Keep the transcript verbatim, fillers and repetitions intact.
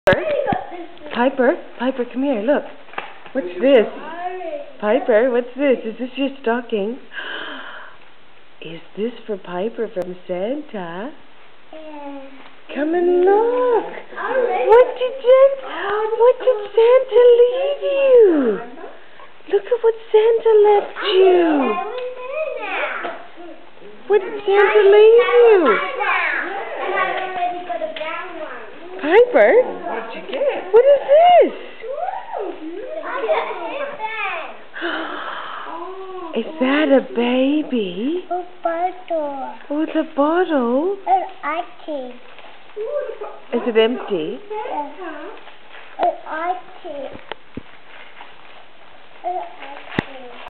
Piper, Piper, come here, look. What's this? Piper, what's this? Is this your stocking? Is this for Piper from Santa? Yeah. Come and look. What did Santa, what did Santa leave you? Look at what Santa left you. What did Santa leave you? Piper? What'd you get? What is this? Is that a baby? A bottle. Oh, it's a bottle. An ice. Is it empty? An ice. An ice.